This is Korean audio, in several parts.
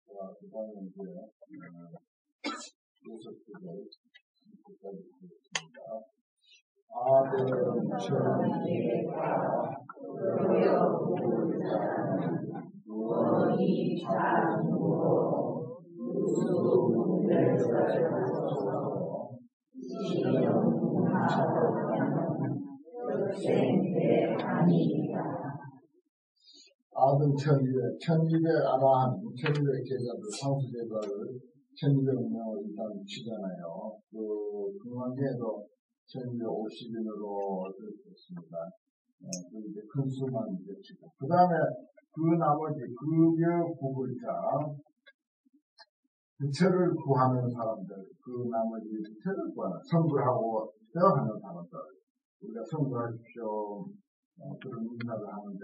그다음에 이제 요셉들을 끝까지 보겠습니다. 아들은 천리가 무언이 자주로 유수문들서서 아들 1200 아라한 1200 제자들 상수 제자를 1200명을 일단 치잖아요. 그 금강경에도 1250인으로 됐습니다. 그 이제 큰 수만 이제 치고 그 다음에 그 나머지 그게 구글자 부처를 구하는 사람들, 그 나머지 부처를 구하는 성불하고 되어가는 사람들, 우리가 성불하십시오 그런 인사를 하는데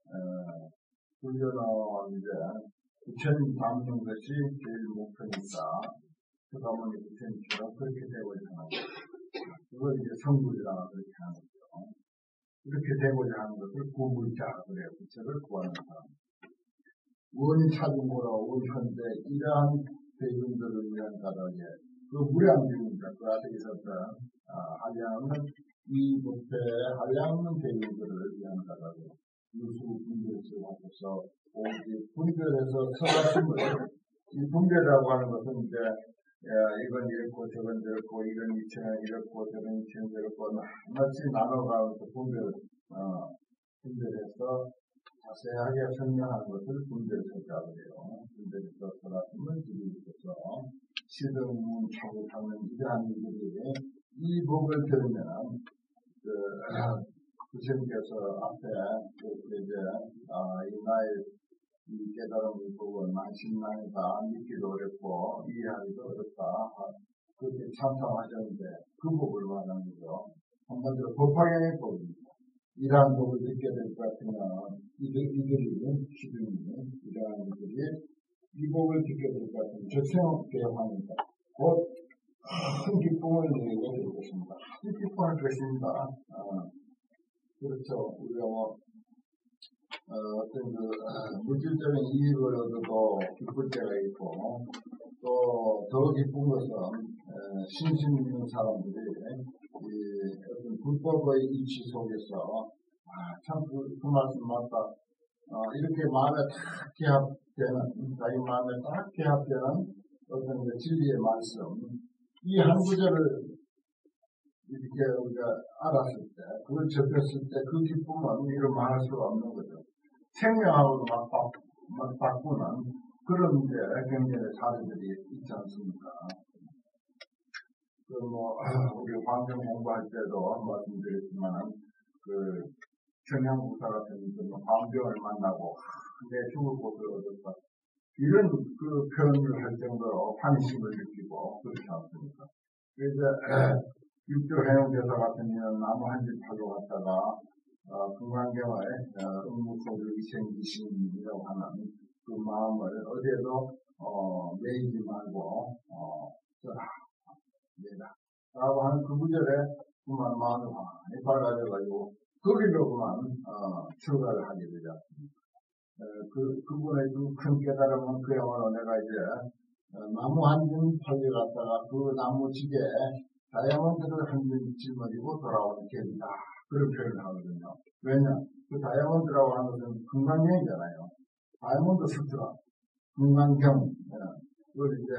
불교는 이제 부처님 닮는 것이 제일 목표니까 그러다 보니 부처님처럼 그렇게 되고자 하는 거죠. 그걸 이제 성불이라고 그렇게 하는 거죠. 이렇게 되고자 하는 것을 구불자 그래요. 부처를 구하는 사람. 원이 찾음으로 원천대 이러한 대중들을 위한 가닥에 그 무량중입니다. 그 앞에 있었던 한량은 이 법회 한량은 대중들을 위한 가닥에 유수 분별을 하셔서 오직 분별해서 서가심을 이 분별이라고 하는 것은 이제 이건 이렇고 저건 저렇고 이건 이처럼 이렇고 저건 이처럼 저렇고 낱낱이 나눠가면서 분별해서 자세하게 설명하는 것을 분별설자고 해요. 분별해서 서가심을 지키셔서 시등문 차고하는 이러한 일들이 이 법을 들으면 부처님께서 앞에 이제 이 나의 이 깨달음의 법은 만신난이다 믿기도 어렵고 이해하기도 어렵다 그렇게 참참하셨는데 그 법을 말하는 거죠. 한마디로 법화경의 법입니다. 이러한 법을 듣게 될 것 같으면 이들이 시중이 이러한 이들이 이 법을 듣게 될 것 같으면 적생대화입니다. 곧 큰 기쁨을 누리게 될 것입니다. 아주 기뻐할 것입니다. 그렇죠. 우리가 어떤 물질적인 이익을 얻어도 기쁠 때가 있고 또 더 기쁜 것은 신심 있는 사람들이 어떤 불법의 이치 속에서 참 그 말씀 맞다. 이렇게 마음에 딱 개합되는 자기 마음에 딱 개합되는 어떤 진리의 말씀 이 한 구절을 이렇게 우리가 알았을 때, 그걸 접했을 때 그 기쁨은 이런 말할 수가 없는 거죠. 생명하고도 막 바꾸는 그런 이제 경전의 사례들이 있지 않습니까? 우리 환경 공부할 때도 말씀드렸지만, 청양부사 같은 분은 광병을 만나고, 내 죽을 곳을 얻었다. 이런 그 표현을 할 정도로 환심을 느끼고, 그렇지 않습니까? 그래서, 육조해용대사 같은 경우는 나무 한 집 팔러 갔다가 금강경의 음무소주 이생기신이라고 하는 그 마음을 어디에도 매이지 말고 써라, 내라 라고 하는 그 구절에 그만 마음이 많이 밝아져가지고 거기로 그만 출가를 하게 되지 않습니까? 그분의 그 큰 깨달음은 그야말로 내가 이제 나무 한 집 팔러 갔다가 그 나무집에 다이아몬드를 한 점 짊어지고 돌아오는 격이다. 그런 표현을 하거든요. 왜냐? 그 다이아몬드라고 하는 것은 금강경이잖아요. 다이아몬드 스트라, 금강경, 그걸 이제,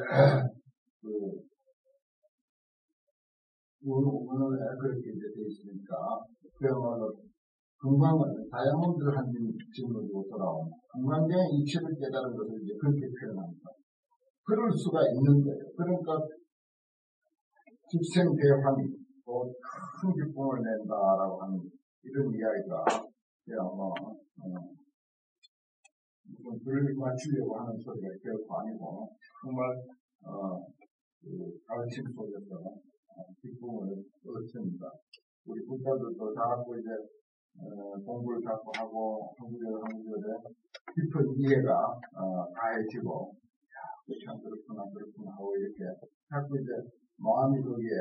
오늘에 그렇게 이제 돼 있으니까, 그야말로 금강을, 다이아몬드를 한 점 짊어지고 돌아오는 금강경의 이치를 깨달은 것을 이제 그렇게 표현합니다. 그럴 수가 있는 거예요. 그러니까, 집생대환이 큰 기쁨을 낸다라고 하는 이런 이야기가 아마 무슨 불을 맞추려고 하는 소리가 결코 아니고 정말 가르침 속에서 기쁨을 얻습니다. 우리 부자들도 자꾸 이제 공부를 자꾸 하고 한구절에 깊은 이해가 가해지고 참 그렇구나 하고 이렇게 자꾸 이제 마음이 거기에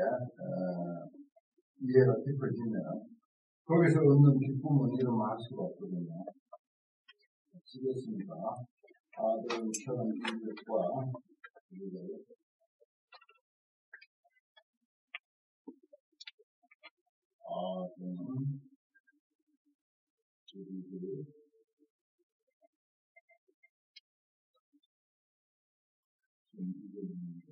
이해가 깊어지면 거기서 얻는 기쁨은 이런 말 수가 없거든요. 쓰겠습니다. 아들처럼 이것과 아들은 저기를 이겨냅니다.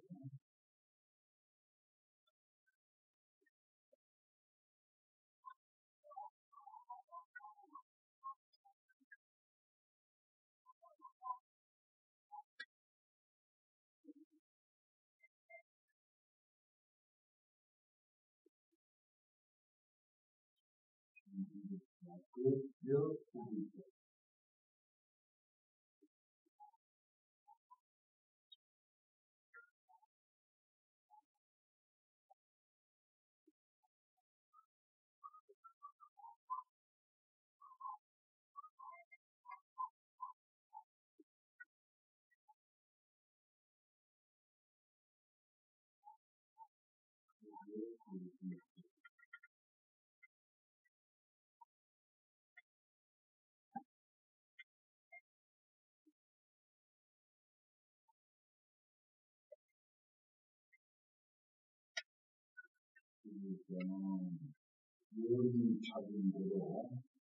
요리 찾은 대로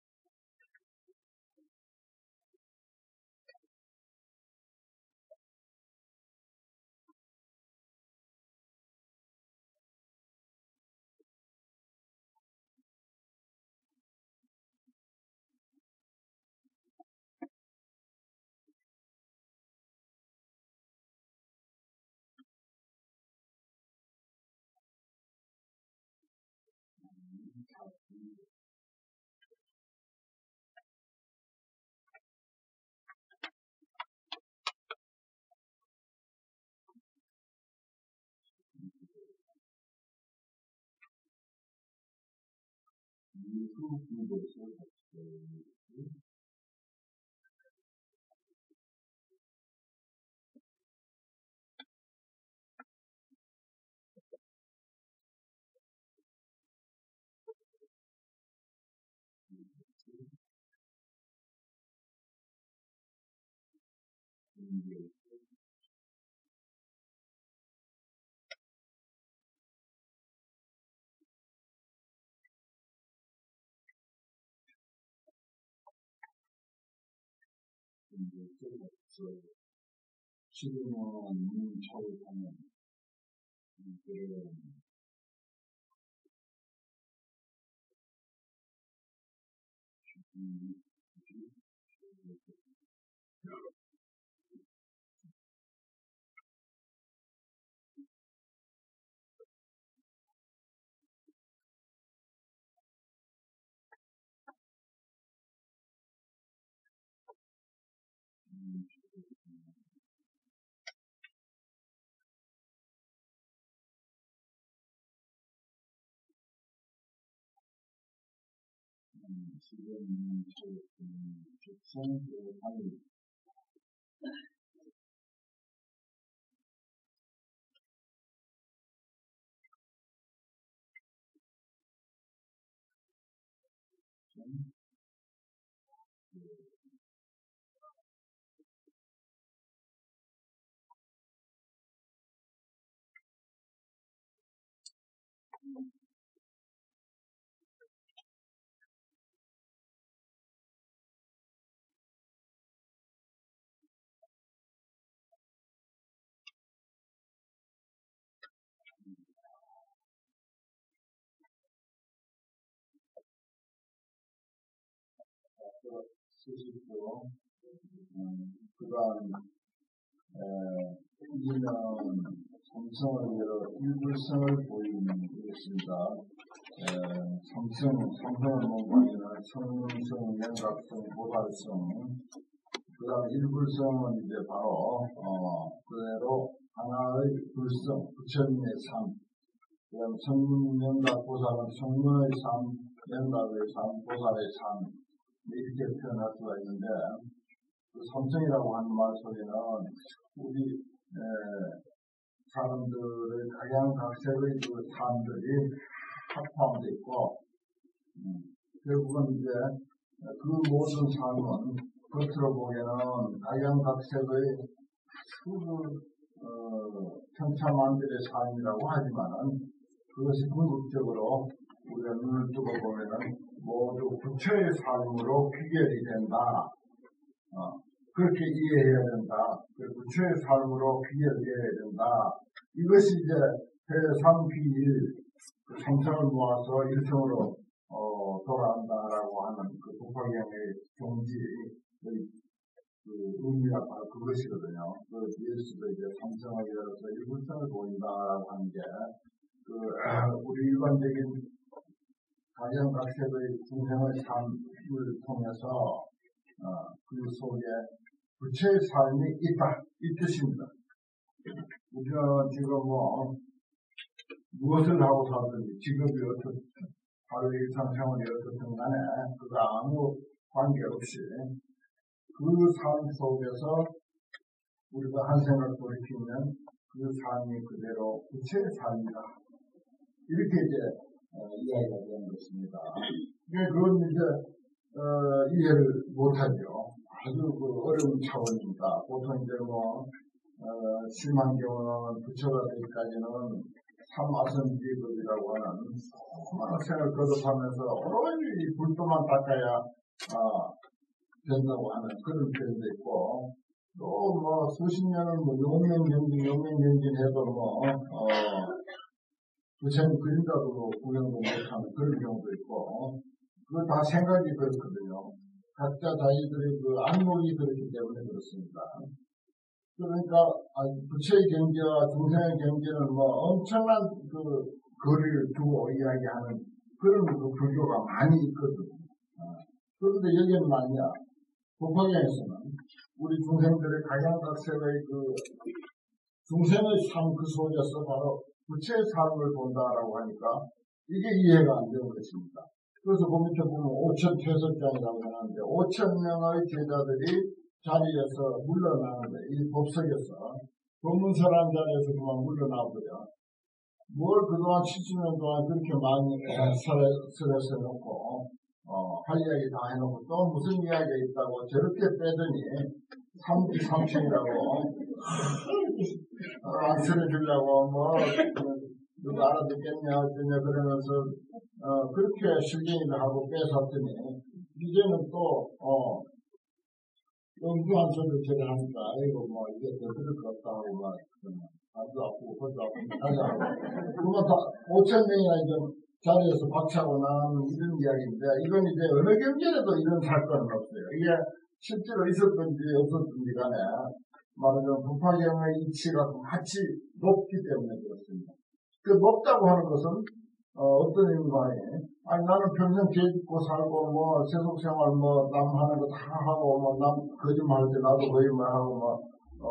이후 그것을 지금은 차오르는 그런 지금 차오르는 적성으로 하는 스스로 그러한 이는 삼성을 일불성을 보이는 것입니다. 삼성은 뭔가 성성, 연각성, 보살성, 그다음 일불성은 이제 바로 그대로 하나의 불성, 부처님의 삶, 그다음 성문, 연각, 보살은 성문의 삶, 연각의 삶, 보살의 삶 이렇게 표현할 수가 있는데 그 삼성이라고 하는 말 속에는 우리 사람들의 각양각색의 그 삶들이 포함되어 있고 결국은 이제 그 모든 삶은 겉으로 보기에는 각양각색의 천차만별의 삶이라고 하지만은 그것이 궁극적으로 우리가 눈을 뜨고 보면은 모두 부처의 삶으로 귀결이 된다. 그렇게 이해해야 된다. 부처의 삶으로 귀결되어야 된다. 이것이 이제 대삼귀일 삼성을 모아서 일성으로 돌아간다라고 하는 그 법화경의 종지의 그 의미가 바로 그것이거든요. 그 예수도 이제 삼성을 열어서 일불성을 보인다라고 하는 게 우리 일반적인 각양각색의 중생의 삶을 통해서 그 속에 부처의 삶이 있다 이 뜻입니다. 우리는 지금 무엇을 하고 살든지 직업이 어떻든 하루 일상생활이 어떻든 간에 그거 아무 관계없이 그 삶 속에서 우리가 한 생각 돌이키면 그 삶이 그대로 부처의 삶이다. 이렇게 이제 이야기가 되는 것입니다. 그건 이제 이해를 못하죠. 아주 그 어려운 차원입니다. 보통 이제 심한 경우는 부처가 되기까지는 삼아선지급이라고 하는 수많은 생을 거듭하면서 오로지 불도만 닦아야 된다고 하는 그런 표현도 있고, 또 수십 년을 용맹경진 해도 부처님 그림자도 구경도 못하는 그런 경우도 있고, 그거 다 생각이 그렇거든요. 각자 자기들의 그 안목이 그렇기 때문에 그렇습니다. 그러니까 부처의 경지와 중생의 경지는 엄청난 그 거리를 두고 이야기하는 그런 그 불교가 많이 있거든요. 그런데 여기는 아니야. 법화경에서는 우리 중생들의 각양각색의 그 중생의 삶 그 속에서 바로 부처의 삶을 본다라고 하니까 이게 이해가 안 되는 것입니다. 그래서 그 밑에 보면 5,000퇴석장이라고 하는데 5,000명의 제자들이 자리에서 물러나는데 이 법석에서 법문서라는 자리에서 그만 물러나버려. 뭘 그동안 70년 동안 그렇게 많이 설에서 해놓고 할 이야기 다 해놓고 또 무슨 이야기가 있다고 저렇게 빼더니 삼천이라고 안 설해주려고 누가 알아듣겠냐 어쩌냐 그러면서 그렇게 실갱이를 하고 뺏었더니 이제는 또 엉뚱한 소리를 저래 하니까 아이고 이게 더 그럴 것 같다 하고 아주 아프고 허도 아프고 다시 하고 그만 다 5,000명이나 이제 자리에서 박차고 나는 이런 이야기인데 이건 이제 어느 경전에도 이런 사건은 없어요. 이게 실제로 있었든지 없었든지 간에 말하자면 법화경의 이치가 마치 높기 때문에 그렇습니다. 그 높다고 하는 것은 어떤 의미가 아니 나는 평생 죄 짓고 살고 세속생활 남 하는 거 다 하고 남 거짓말할 때 나도 거짓말하고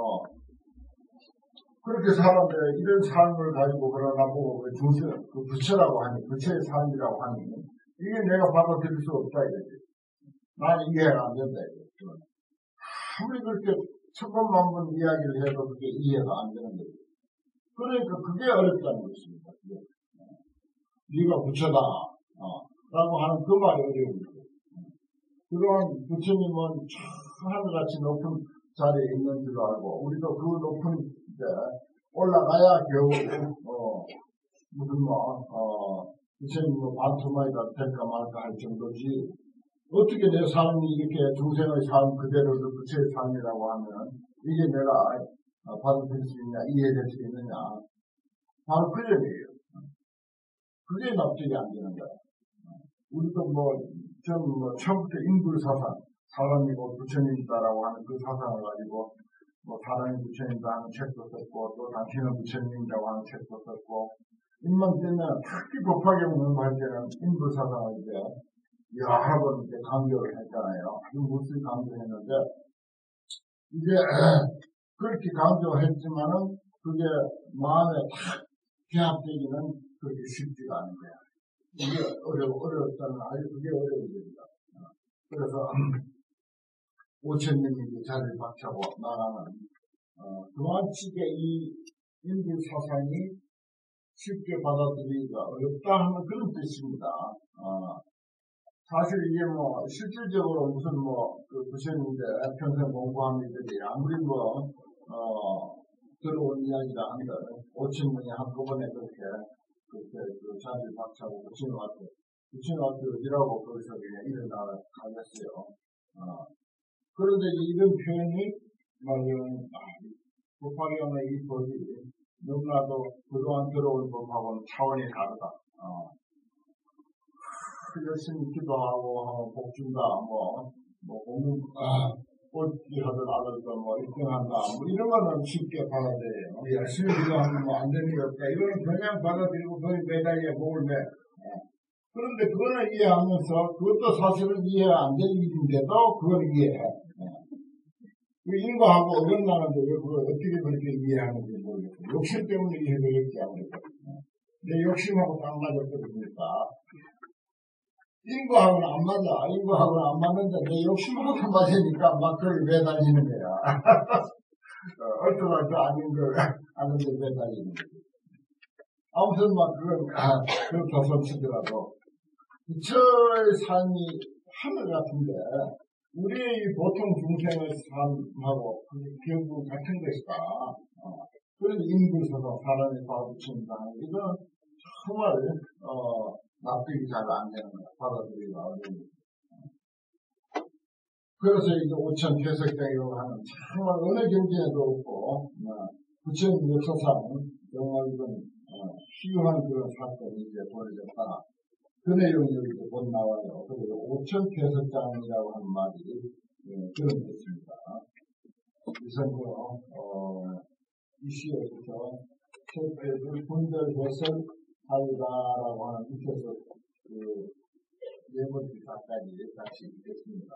그렇게 사는데 이런 삶을 가지고 그러나보고 그 부처라고 하니 부처의 삶이라고 하니 이게 내가 받아들일 수 없다 이거지. 나는 이해가 안 된다 이거지. 아무리 그렇게 천번만번 이야기를 해도 그게 이해가 안 되는 거지. 그러니까 그게 어렵다는 것입니다. 네가 부처다 라고 하는 그 말이 어려운 거예요. 그런 부처님은 저 하늘같이 높은 자리에 있는 줄 알고 우리도 그 높은 데 올라가야 겨우 무슨 부처님 반토막이라도 될까 말까 할 정도지 어떻게 내 삶이 이렇게 중생의 삶 그대로도 부처의 삶이라고 하면 이게 내가 받아들일 수 있냐 이해될 수 있느냐 바로 그 점이에요. 그게 납득이 안 되는 거야. 우리도 처음부터 인불사상, 사람이고 부처님이다라고 하는 그 사상을 가지고, 사람이 부처님이다 하는 책도 썼고, 또 당신은 부처님이라고 하는 책도 썼고, 입만 뜨면 특히 법화경 공부할 때는 인불사상을 이제 여러 번 이제 강조를 했잖아요. 아주 무수히 강조했는데, 이제 그렇게 강조했지만은 그게 마음에 탁 기합되기는 그렇게 쉽지가 않은 거야. 이게 어렵다는 아주 그게 어려운 겁니다. 그래서 5,000명이 자리를 박차고 나가는 그만치게 이 인불 사상이 쉽게 받아들이기가 어렵다 하는 그런 뜻입니다. 사실 이게 뭐, 실질적으로 무슨 뭐, 부처님인데 평생 공부한 이들이 아무리 뭐, 들어온 이야기라 한들, 5천 명이 한꺼번에 그렇게 자질 박차고 부처님한테 어디라고 거기서 그냥 일어나가겠어요. 그런데 이런 표현이, 법화경의 이 법이 너무나도 그동안 들어온 법하고는 차원이 다르다. 열심히 기도하고, 복 준다, 공부, 꼴찌 하든 아들도 1등한다, 이런 거는 쉽게 받아들여요. 열심히 기도하면 안 되는 게 없다. 이거는 그냥 받아들이고, 거의 매달려 목을 매. 그런데 그거는 이해하면서, 그것도 사실은 이해가 안 될 일인데도, 그걸 이해해. 인과하고 어긋나는데, 그걸 어떻게 그렇게 이해하는지 모르겠어요. 욕심 때문에 이해되겠지, 아무래도. 내 욕심하고 딱 맞았거든요. 인과하고는 안 맞아. 인과하고는 안 맞는데 내 욕심하고 맞으니까 막 거기 매달리는 거야. 얼토당토 아닌데 매달리는 거야. 아무튼 그렇다 손치더라도 부처의 삶이 하늘 같은데 우리의 보통 중생의 삶하고 결국 같은 것이다. 그래서 인구서도 사람이 받아붙인다. 이건 정말 납득이 잘 안 되는 거야. 받아들이기가 어려운. 그래서 이제 5천 퇴석장이라고 하는 정말 어느 경전에도 없고, 부처님 역사상 정말 이건 희유한 그런 사건이 이제 벌어졌다. 그 내용이 여기 곧 나와요. 그래서 5천 퇴석장이라고 하는 말이 그런 뜻입니다. 우선 이 시에서 첫 분별 것을 하리라라고 하는 밑에서 네 번째 가까이 다시 읽겠습니다.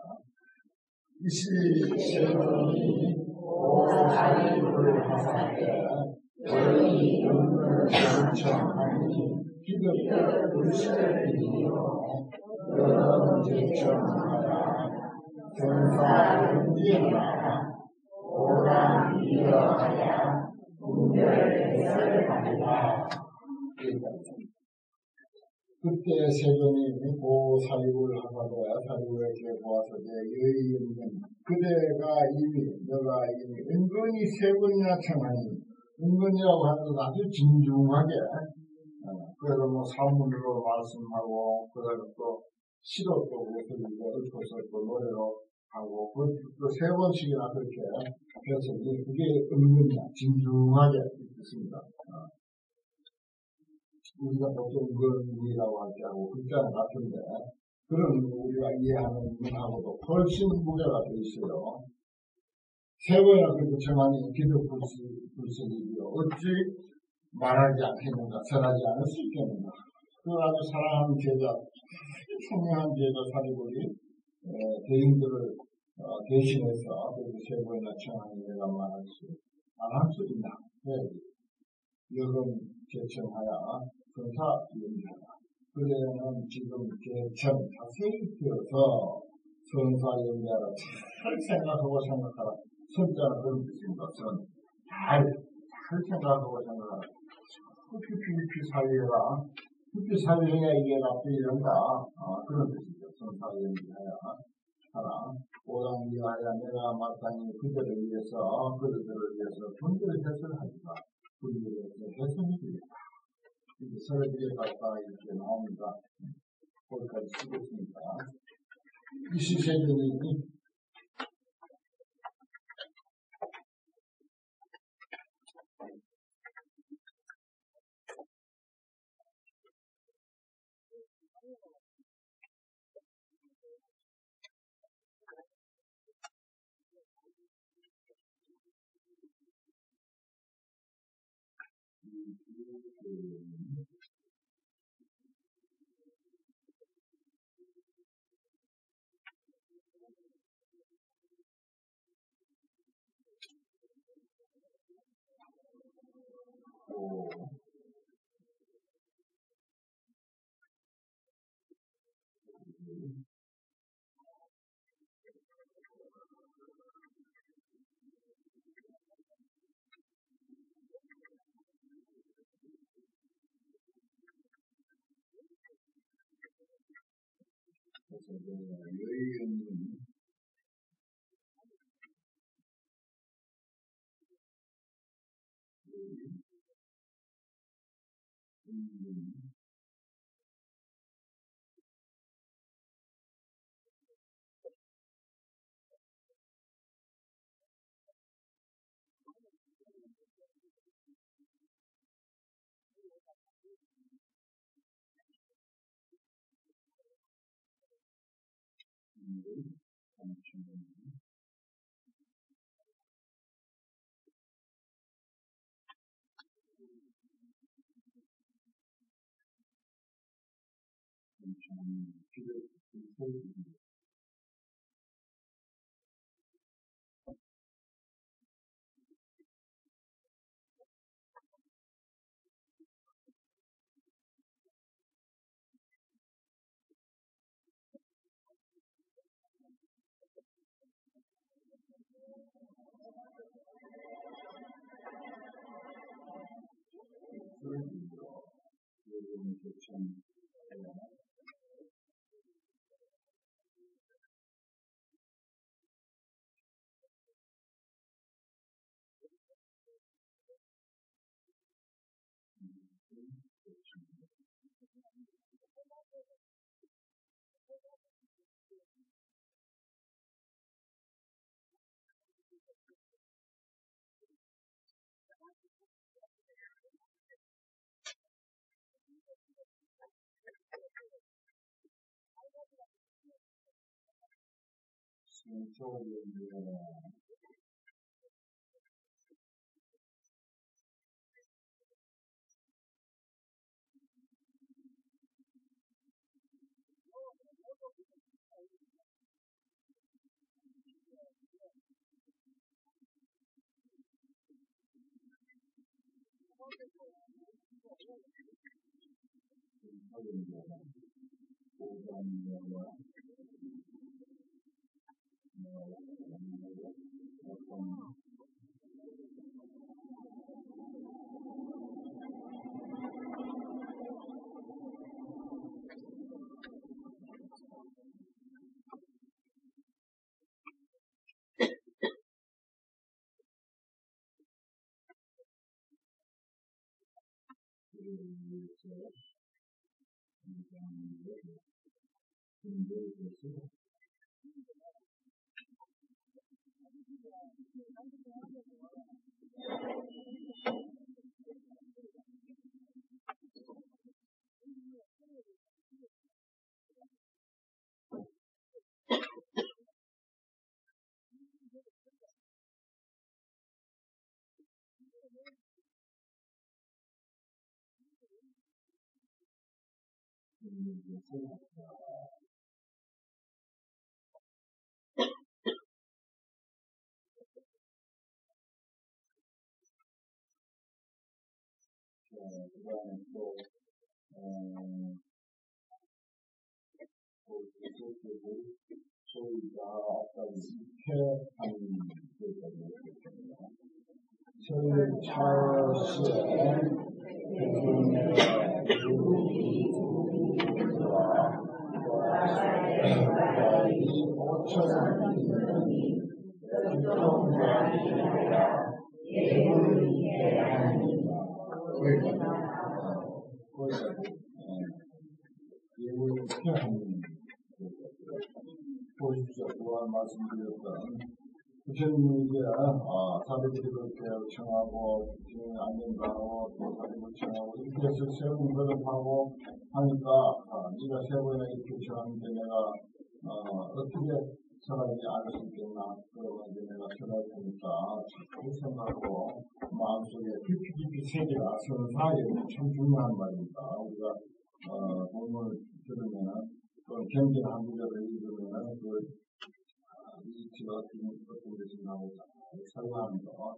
이시세론이 오사리불 하사되 원리 눈을 정청하니 기득 불실을 이기고 여러 제청하라 전사 연기하라 오랑 이어하야 분별해설 하리라. 그때 세존이 고사리불 하사되 사리불에게 보아서되 여의인은 너가 이미 은근히 세 번이나 청하니 은근이라고 하는 건 아주 진중하게 그래서 산문으로 말씀하고 그다음에 또 시로 또 읊어서 또 노래로 하고 또 세 번씩이나 그렇게 했으니 그게 은근이야 진중하게 있습니다. 우리가 보통 은근이라고 할 때하고 글자는 같은데 그런 우리가 이해하는 문하고도 훨씬 무게가 더 있어요. 세 번이나 그렇게 정하니 기득 불신이요. 어찌 말하지 않겠는가, 전하지 않을 수 있겠는가. 그 아주 사랑하는 제자, 총명한 제자 사리불이 대인들을 대신해서 그렇게 세 번이나 청하니 내가 말할 수 있나. 여금 제청하여 선사 연기하라. 그대는 지금 제청 자세히 들어서 선사 연기하라. 잘 생각하라. 선자는 그런 뜻입니다. 잘 생각하고 생각하라. 깊이 사유해라. 깊이 사유해야 이게 납득이 된다. 그런 뜻이죠. 선사 연기하여 하라. 오랑이하여 내가 마땅히 그들을 위해서 분별을 해설하리라. 분별을 해설해드리겠다. 이제 서로들에 갔다 이렇게 나옵니다. 거기까지 쓰겠습니다. 이 시세전이 그래서 여의는 그다음에 또 저희가 아까 이렇게 저희 찰스의 보십시오. 그동안 말씀드렸던 부처님이 이제 사대기를 청하고 부처님 안전하고 또 사대기를 청하고 이렇게 해서 세 번을 하고 하니까 네가 세 번이나 이렇게 청하는데 내가 어떻게 전하지 않을 수 있겠나. 그러면 이제 내가 전할 테니까 그 생각하고 마음속에 깊이 새겨라. 선사에 참 중요한 말입니다. 우리가 본문을 들으면은 또 경전 한 구절을 읽으면은 그 이치가 어떤 것이 나오자 설명하는 거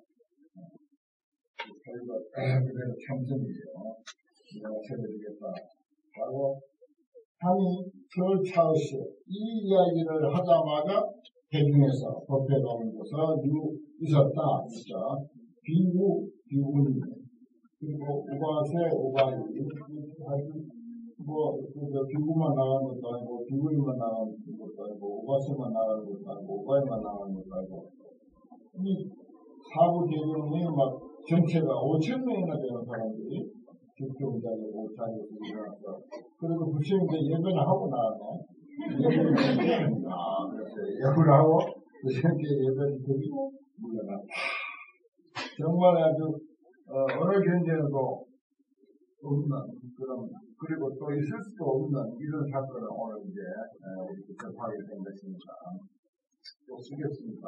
저희가 그대로 참선이에요. 내가 전해드리겠다 하고 아니 찰스 이 이야기를 하자마자 대중에서 법회 가운데서 있었다. 진짜 비운이 그리고 우바세 우바이 비구만 나가는 것도 아니고, 비구이만 나가는 것도 아니고, 오가세만 나가는 것도 아니고, 오가이만 나가는 것도 아니고, 이 사부 대중이 막 전체가 5,000명이나 되는 사람들이 집중자에 오차에서 일어났어. 그래도 불시인데 예배를 하고 나왔네. 그래서 예배를 하고, 불시인데 예배를 드리고 물러났다. 정말 아주, 어느 경제에도 없는 그런, 그리고 또 있을 수도 없는 이런 사건을 오늘 이제 이렇게 접하게 된 것입니다. 또 쓰겠습니다.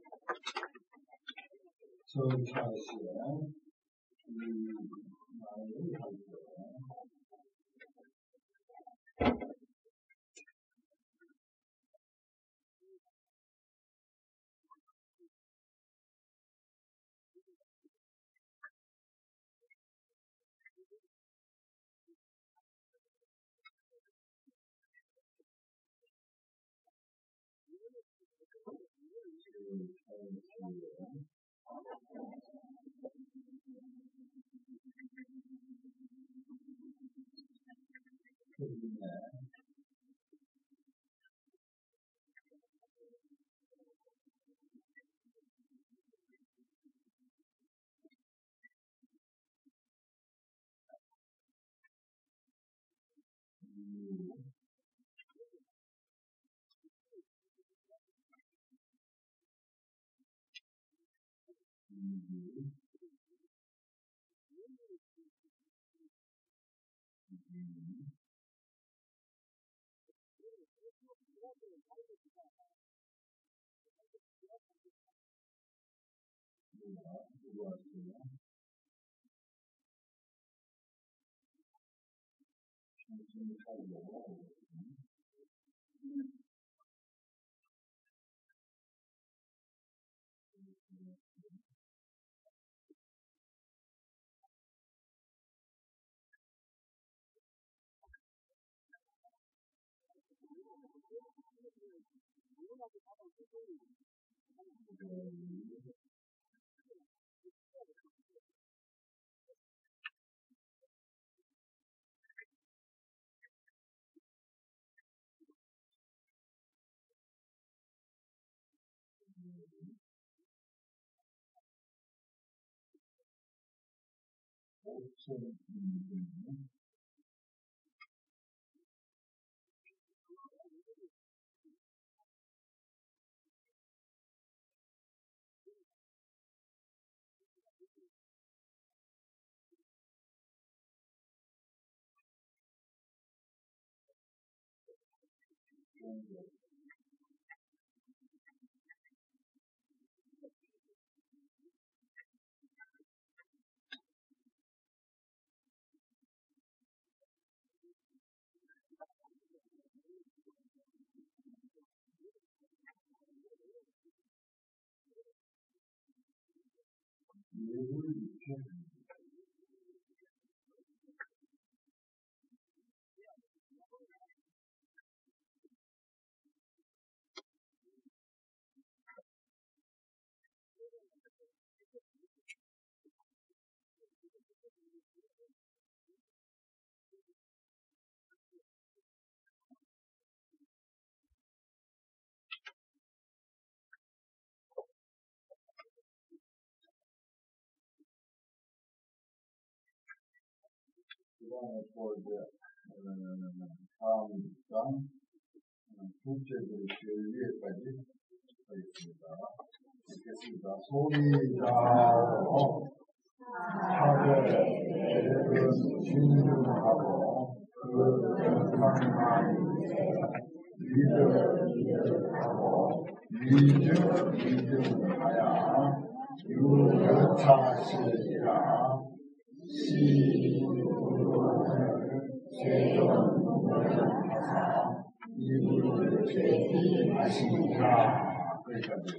전차시에 말을 할 때. 그다음에 또 이제 다음 장 둘째 글 제일 위에까지 하겠습니다. 읽겠습니다. 소리자오 차례는 신중하고 그 정상만 믿음하고 믿음하야 유여차시리라 시부를 죄전하사 이불을 죄지하시리라. 그러니까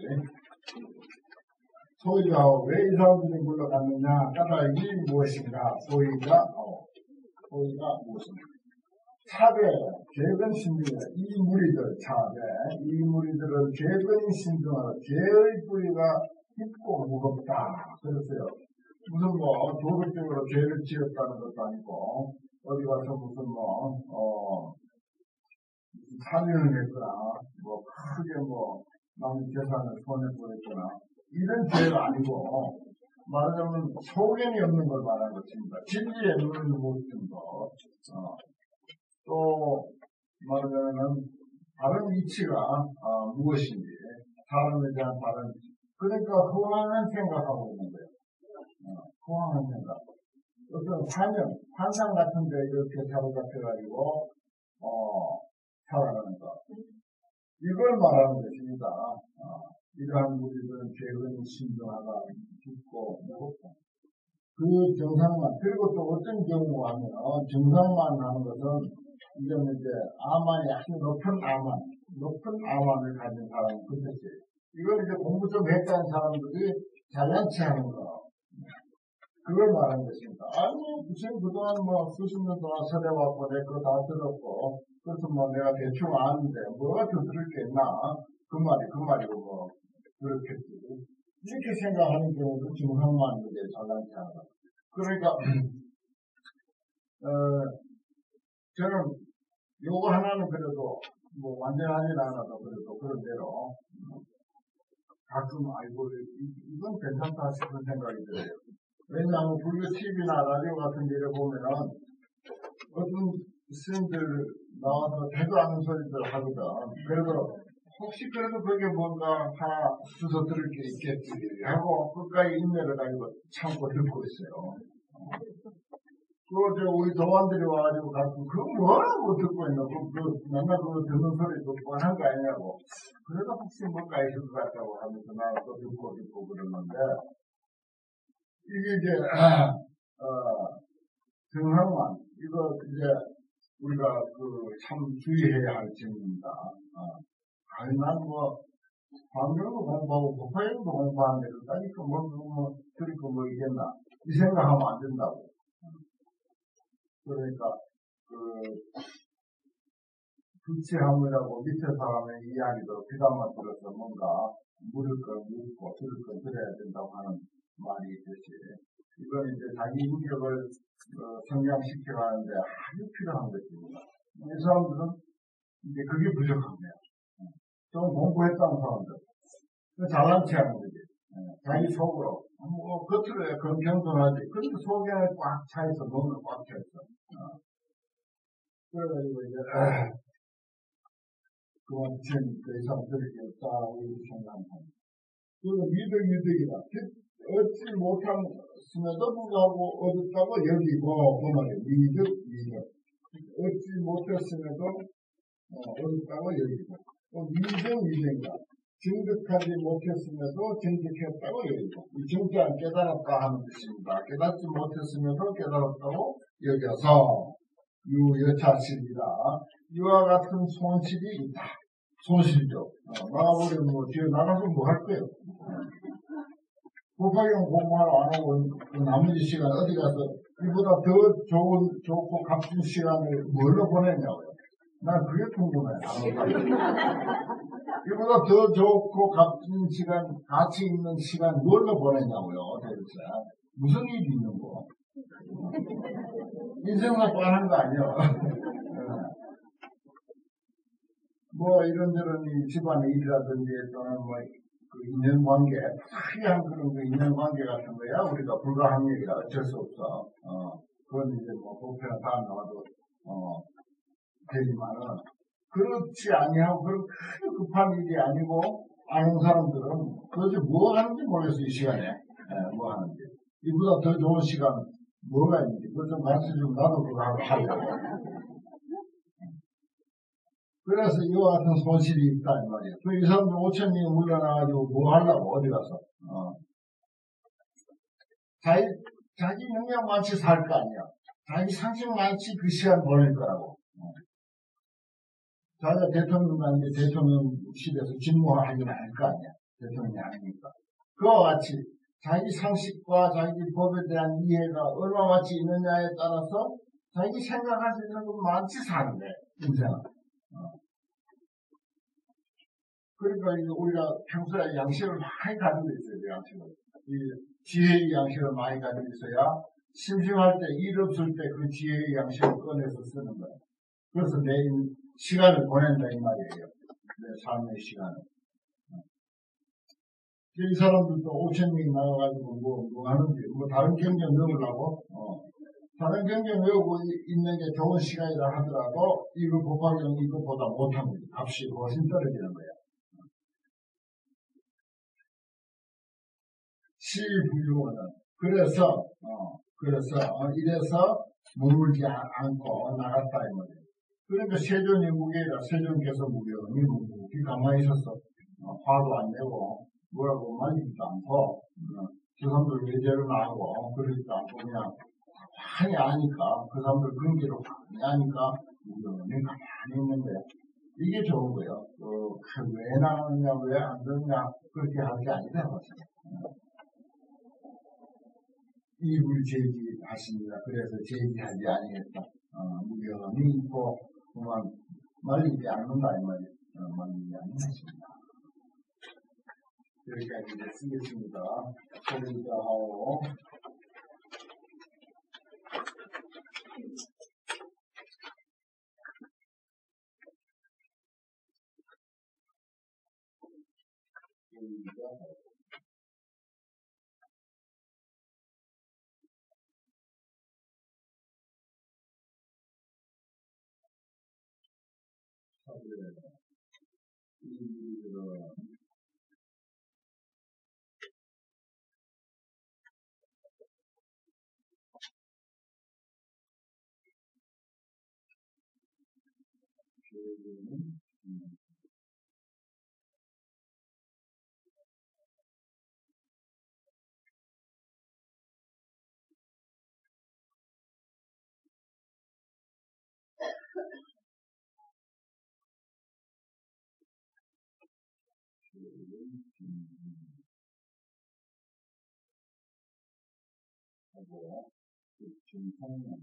소위자오 왜 이 사람들이 물러갔느냐? 까닭이 무엇인가? 소위가 무엇인가? 차배, 죄근신중이다. 이 무리들, 차배, 이 무리들은 죄근신중하다. 죄의 뿌리가 깊고 무겁다. 그랬어요. 무슨 도덕적으로 죄를 지었다는 것도 아니고 어디 가서 무슨 살인을 했거나, 크게 남의 재산을 손해보냈거나, 이런 죄가 아니고, 말하자면 소견이 없는 걸 말하는 것입니다. 진리의 눈을 못 뜬 것. 또, 말하자면, 다른 이치가 무엇인지, 사람에 대한 다른, 그러니까 허황한 생각하고 있는 거예요. 허황한 생각. 어떤 환상 같은 데 이렇게 사로잡혀가지고, 살아가는 것. 이걸 말하는 것입니다. 이러한 우리들은 죄는 신중하다, 깊고, 무겁고. 그 정상만, 그리고 또 어떤 경우 하면, 정상만 하는 것은, 이제는 이제, 아만이 아주 높은 아만을 가진 사람은 그 뜻이에요. 이걸 이제 공부 좀 했다는 사람들이 잘난치 하는 거. 그걸 말하는 것입니다. 아니, 무슨 그동안 수십 년 동안 설해왔고, 내 거 다 들었고, 그래서 내가 대충 아는데, 뭐가 더 들을 게 있나? 그 말이고, 그렇겠지. 이렇게 생각하는 경우도 정상만 이제 잘난치 하는 거. 그러니까, 저는 요거 하나는 그래도, 완전하진 않아도 그래도 그런 대로, 가끔, 아이고, 이건 괜찮다 싶은 생각이 들어요. 왜냐하면 불교 TV나 라디오 같은 데를 보면은 어떤 스님들 나와서 대도 않는 소리들 하거든. 그래도 혹시 그래도 그게 뭔가 하나 주워 들을 게 있겠지 하고 끝까지 인내를 가지고 참고 듣고 있어요. 우리 도안들이 와가지고 가끔 뭐라고 듣고 있노? 맨날 그거 듣는 소리 듣고 하는 거 아니냐고. 그래도 혹시 뭔가 있을 것 같다고 하면서 나도 또 듣고 그러는데 이게 이제, 정상만, 이거 이제, 우리가 참 주의해야 할 점입니다. 난 광경도 공부하고, 법화형도 공부하는데, 그러니까 들을 거 이겠나. 이 생각하면 안 된다고. 그러니까, 부치함이라고 밑에 사람의 이야기도 귀담아 들어서 뭔가, 물을 건 묻고, 들을 건 들어야 된다고 하는 말이 있듯이, 이건 이제 자기 인격을 성장시켜가는데 아주 필요한 것입니다. 이 사람들은 이제 그게 부족한 거야. 좀 공부했다는 사람들. 잘난 체 하는 거지. 자기 속으로. 겉으로 겸손하지. 근데 속에 꽉 차있어. 몸을 꽉 차있어. 그래가지고 이제, 그만 더 이상 들을 게 없다. 이렇게 생각합니다. 그리고 미덕이다. 얻지 못했음에도 불구하고 얻었다고 여기고, 그 말이에요. 미덕. 얻지 못했음에도 얻었다고 여기고. 미정이다. 증득하지 못했음에도 증득했다고 여기고. 이 증득한 깨달았다 하는 뜻입니다. 깨닫지 못했음에도 깨달았다고 여겨서, 여차실이다. 이와 같은 손실이 있다. 손실이죠. 나가버리면 뒤에 나가서 뭐 할 거예요? 법화경 공부하러 안 하고 나머지 시간 어디 가서 이보다 더 좋고 값진 시간을 뭘로 보냈냐고요. 난 그게 궁금해. 이보다 더 좋고 값진 시간, 가치 있는 시간 뭘로 보냈냐고요. 도대체 무슨 일이 있는 거? 인생사 뻔한 거 아니야. 이런저런 집안의 일이라든지 또는 그 인연관계, 특이한 그런 인연관계 같은 거야, 우리가 불가항력이라 어쩔 수 없어. 그건 이제 보편은 다 나와도, 되지만은, 그렇지 아니하고, 그런 크게 급한 일이 아니고, 아는 사람들은 도대체 뭐 하는지 모르겠어, 이 시간에. 뭐 하는지. 이보다 더 좋은 시간, 뭐가 있는지, 그거 좀 가르쳐 주면 나도 그거 하려고. 그래서 이와 같은 손실이 있다, 이 말이에요. 이 사람들 5,000명이 물러나가지고 뭐 하려고, 어디 가서. 자기 능력 많이 살 거 아니야. 자기 상식 많이 그 시간 보낼 거라고. 자기가 대통령인데 대통령실에서 직무하기는 아닐 거 아니야. 대통령이 아니니까. 그와 같이 자기 상식과 자기 법에 대한 이해가 얼마만치 있느냐에 따라서 자기 생각할 수 있는 건 많이 사는데, 인생은. 그러니까 우리가 평소에 양식을 많이 가지고 있어요, 양식을. 이 지혜의 양식을 많이 가지고 있어야 심심할 때, 일 없을 때 그 지혜의 양식을 꺼내서 쓰는 거예요. 그래서 내 시간을 보낸다 이 말이에요. 내 삶의 시간을. 이 사람들도 5,000명이 나와가지고 뭐 하는지, 다른 경전 넣으려고, 다른 경전 외우고 있는 게 좋은 시간이라 하더라도, 이거 법화경 이거보다 못한 거지. 값이 훨씬 떨어지는 거야. 시부유는. 그래서, 이래서 머물지 않고 나갔다, 이 말이에요. 그러니까 세존이 무게라, 세존께서 무게니 무기 가만히 있었어. 화도 안 내고, 뭐라고 말리지도 않고, 저 사람들 외제를 나하고, 그러지도 않고, 그냥, 많이 아니까, 그 사람들 근기를 많이 아니까, 무게니 가만히 있는 거야. 이게 좋은 거예요. 왜 나가느냐, 왜 안 되느냐, 그렇게 하는 게 아니다, 맞아요. 입을 제지하십니다. 그래서 제지하지 아니겠다. 무게니 있고, 그만, 말리지 않는다, 이 말이에요. 말리지 않는 것입니다. 여기까지 이제 쓰겠습니다. 소리자하오. 하고, 중성령.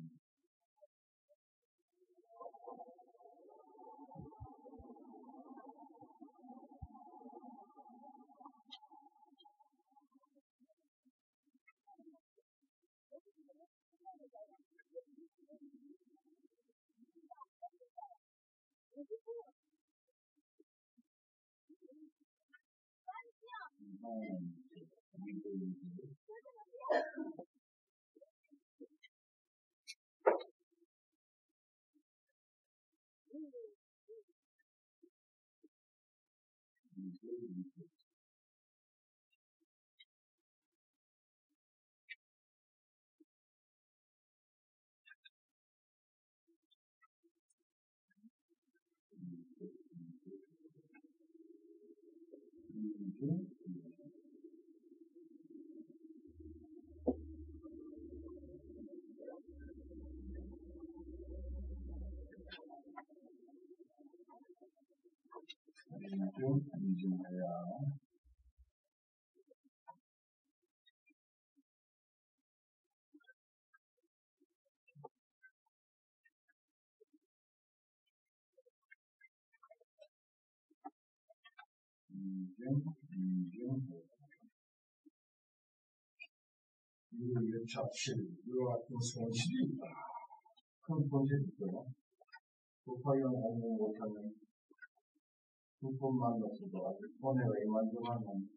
여차실, 이와 같은 손실이 있다. 큰 손실이 있어요. 국화경 공부 못하면 두 번 만났어도 아직 손해가 이만저만한.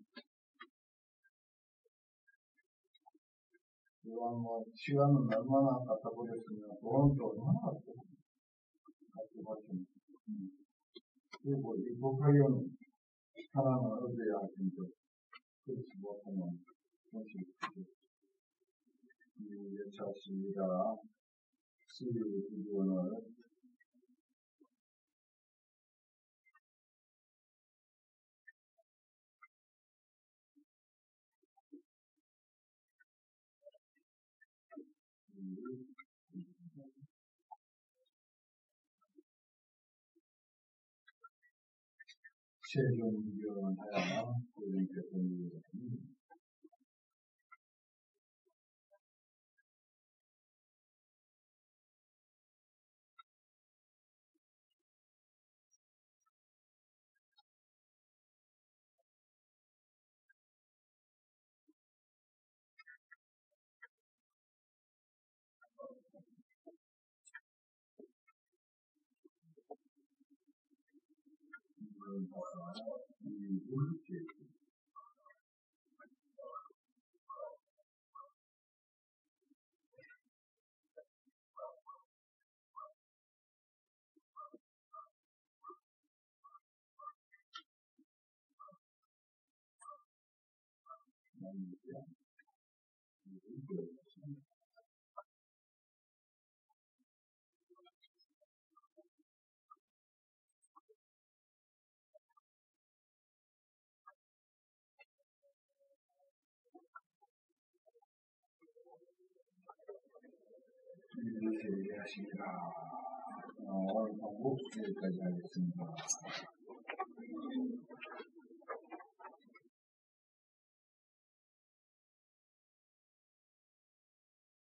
이왕 시간은 얼마나 갖다 버렸으면 돈도 얼마나 갖다 버렸으면. 그리고 이 국화경 하나는 얻어야 할 텐데, 그렇지 못하면 손실이 크죠. 이 여차실이라 시의 기준을 최종 의견하여 고객께 보내드립니다. 모르지. 이렇게 얘기하시니라. 오늘 공부 여기까지 하겠습니다.